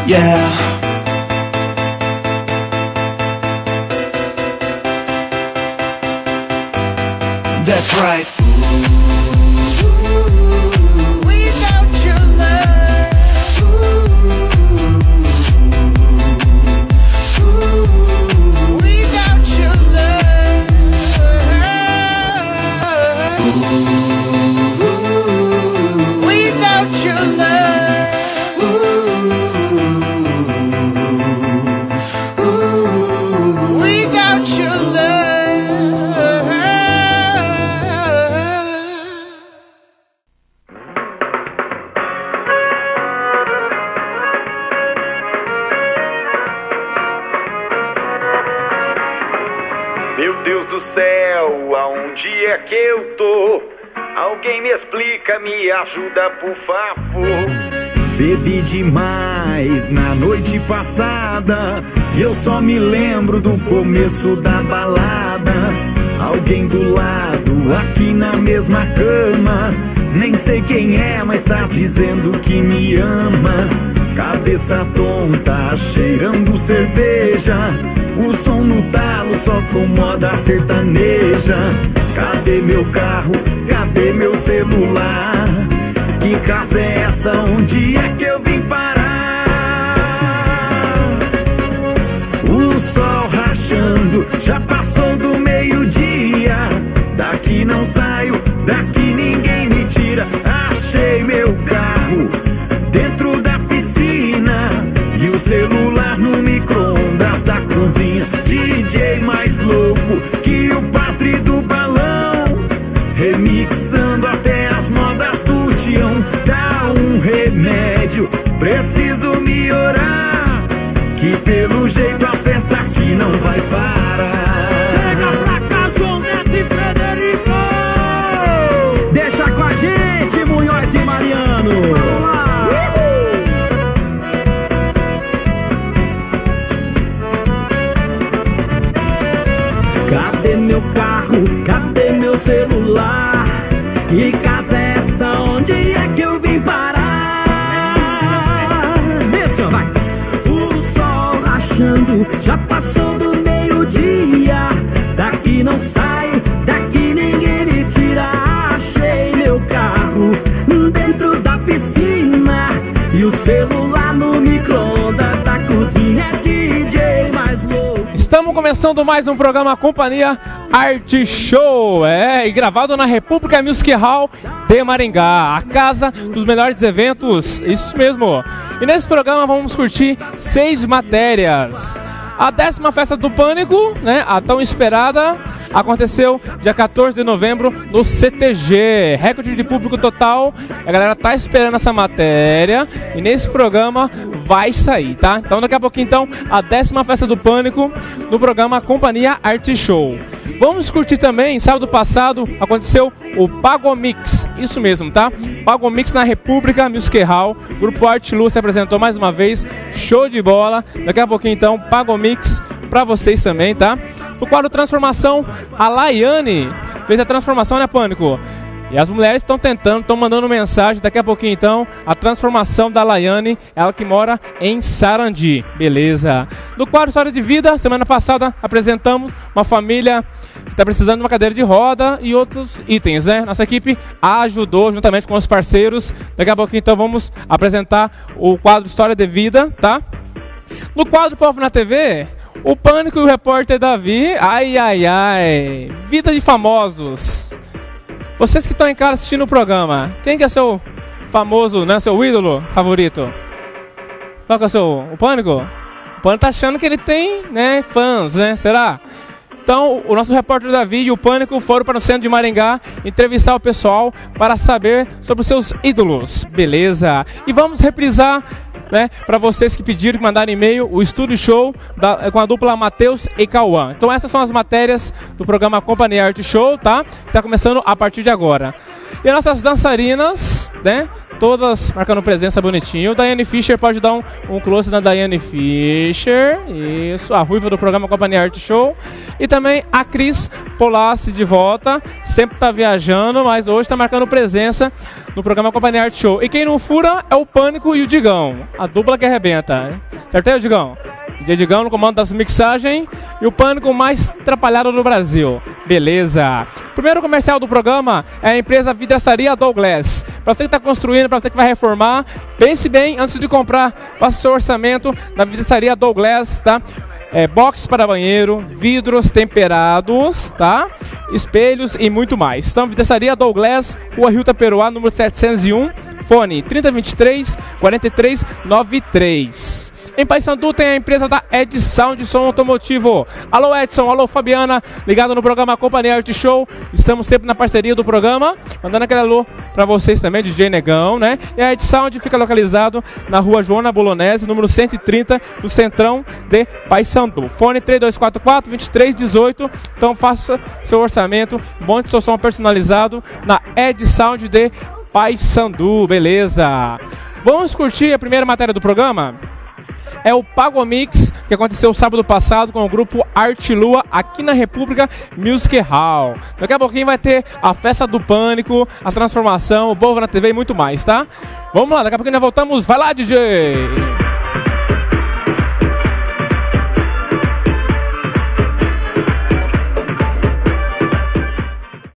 Yeah. That's right. Without your love, without your love, without your love, without your love. Meu Deus do céu, aonde é que eu tô? Alguém me explica, me ajuda, por favor. Bebi demais na noite passada, eu só me lembro do começo da balada. Alguém do lado, aqui na mesma cama, nem sei quem é, mas tá dizendo que me ama. Cabeça tonta, cheirando cerveja, o som no talo só com moda sertaneja. Cadê meu carro? Cadê meu celular? Que casa é essa? Onde é que eu vim parar? O sol rachando, já passou do meio-dia. Daqui não saio, daqui ninguém me tira. Achei meu carro dentro da piscina e o celular no micro-ondas da cozinha. DJ mais louco que o padre do balão, remixando até as modas do Tião. Dá um remédio, preciso me orar, que pelo jeito a festa aqui não vai parar. Chega pra cá, João Neto e Frederico! Deixa com a gente, Munhoz e Mariano! Vamos lá! Cadê meu carro? Cadê meu celular? Que casa é essa? Onde é que eu vim parar? Desce, vai! O sol rachando, já passou do meio-dia. Daqui não saio, daqui ninguém me tira. Achei meu carro dentro da piscina e o celular no micro-ondas da cozinha. DJ mais louco. Estamos começando mais um programa Companhia Arte Show, e gravado na República Music Hall de Maringá, a casa dos melhores eventos, isso mesmo. E nesse programa vamos curtir 6 matérias. A 10ª Festa do Pânico, né, a tão esperada, aconteceu dia 14 de novembro no CTG, recorde de público total. A galera tá esperando essa matéria e nesse programa vai sair, tá? Então daqui a pouquinho, então, a 10ª Festa do Pânico no programa Companhia Arte Show. Vamos curtir também, sábado passado aconteceu o Pagomix, isso mesmo, tá? Pagomix na República Music Hall, Grupo Arte Lu se apresentou mais uma vez, show de bola. Daqui a pouquinho, então, Pagomix pra vocês também, tá? No quadro Transformação, a Laiane fez a transformação, né, Pânico? E as mulheres estão tentando, estão mandando mensagem. Daqui a pouquinho, então, a transformação da Laiane, ela que mora em Sarandi, beleza? No quadro História de Vida, semana passada apresentamos uma família que está precisando de uma cadeira de roda e outros itens, né? Nossa equipe ajudou juntamente com os parceiros. Daqui a pouquinho, então, vamos apresentar o quadro História de Vida, tá? No quadro Povo na TV, o Pânico e o repórter Davi, ai, ai, ai, vida de famosos. Vocês que estão em casa assistindo o programa, quem que é seu famoso, né, seu ídolo favorito? Qual que é o Pânico? O Pânico tá achando que ele tem, né, fãs, né, será? Então, o nosso repórter Davi e o Pânico foram para o centro de Maringá entrevistar o pessoal para saber sobre os seus ídolos, beleza? E vamos reprisar, né, para vocês que pediram, que mandaram e-mail, o Estúdio Show com a dupla Matheus e Cauã. Então essas são as matérias do programa Companhia Arte Show, tá? Que tá começando a partir de agora. E as nossas dançarinas, né, todas marcando presença bonitinho. Daiane Fischer, pode dar um close na Daiane Fischer. Isso, a ruiva do programa Companhia Art Show. E também a Cris Polassi de volta. Sempre tá viajando, mas hoje tá marcando presença no programa Companhia Art Show. E quem não fura é o Pânico e o Digão. A dupla que arrebenta. Certo aí, Digão? DJ Digão no comando das mixagens. E o Pânico mais atrapalhado do Brasil. Beleza. O primeiro comercial do programa é a empresa Vidraçaria Douglas. Para você que está construindo, para você que vai reformar, pense bem antes de comprar. Faça seu orçamento na Vidraçaria Douglas, tá? Boxes para banheiro, vidros temperados, tá? Espelhos e muito mais. Então, Vidraçaria Douglas, Rua Rio Taperoá, número 701, fone 3023-4393. Em Paysandu tem a empresa da Ed Sound Som Automotivo. Alô Edson, alô Fabiana, ligado no programa Companhia Art Show. Estamos sempre na parceria do programa, mandando aquele alô pra vocês também, DJ Negão, né? E a Ed Sound fica localizado na rua Joana Bolonese, número 130, no centrão de Paysandu. Fone 3244-2318. Então faça seu orçamento, monte seu som personalizado na Ed Sound de Paysandu, beleza? Vamos curtir a primeira matéria do programa? É o Pagomix, que aconteceu sábado passado com o grupo Arte Lua aqui na República Music Hall. Daqui a pouquinho vai ter a festa do Pânico, a transformação, o povo na TV e muito mais, tá? Vamos lá, daqui a pouquinho nós voltamos. Vai lá, DJ!